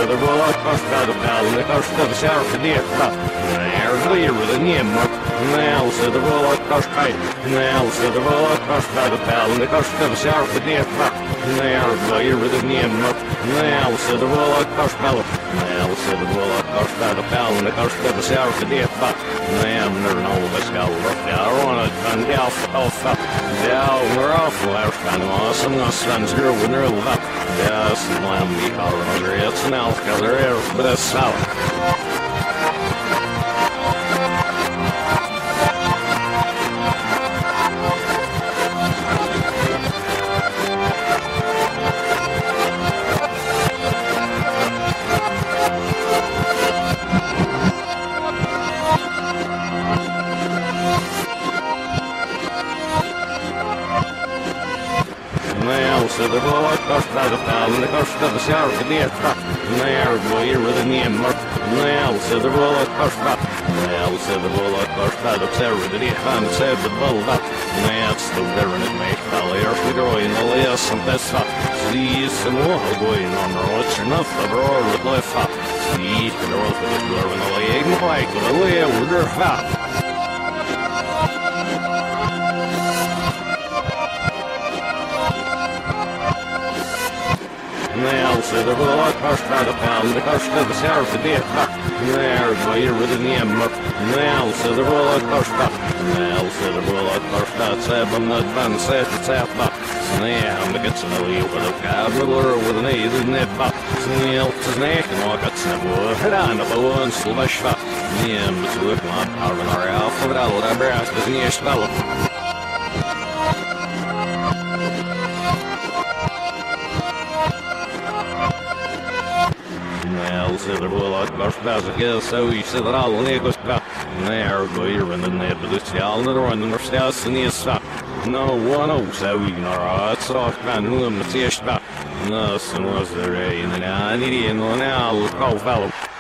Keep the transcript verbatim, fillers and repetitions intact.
said the roll across the battle, the cost of the sheriff of the aircraft. There's the with the name. Now said the roll across kite. Now said the roll across the battle, the cost of the sheriff of the aircraft. There's the with the name. Now said the roll across battle. Now said the roll across the battle, the cost of the sheriff of the aircraft. Now never know what's going on. I want to come down off. Down, we're off. Last kind of awesome. I'm standing here with her lap. Yes, I'm me calling her. It's an elf color air, but it's south. Now, said the roll across the battle, the cost of the sheriff of the aircraft. Now, boy, with the name. Now, said the roll across the Now, said the roll across the sheriff of the aircraft, said the bull up. Now, it's the bearing it make valley, or the growing the less and best up. See, some more going on the roads, enough of the roar with life up. See, the road with the blur in the leg, and the bike with the lay with her fat. Now, said the roll across the pound, the cost of the sheriff of the aircraft. There's why you're with the name. Now, said the roll across the Now, said the roll across the seven, the band says it's half back. Now, I'm gets in the way with a cab, with an eight in that back. Snail to snake, and walk at snapper. Head on up a one, slash fat. Yeah, but to look on, power in our alpha, but I'll let our brass, but near spell. Now, said the roll across the guess, so he said that all the neighbors back. There, go here in the neighbor, this y'all, and the run, and the stairs, and the stop. No one else, so we know, it's off, man, who am the fish back. No, son was there, and I need in one hour, call fellow.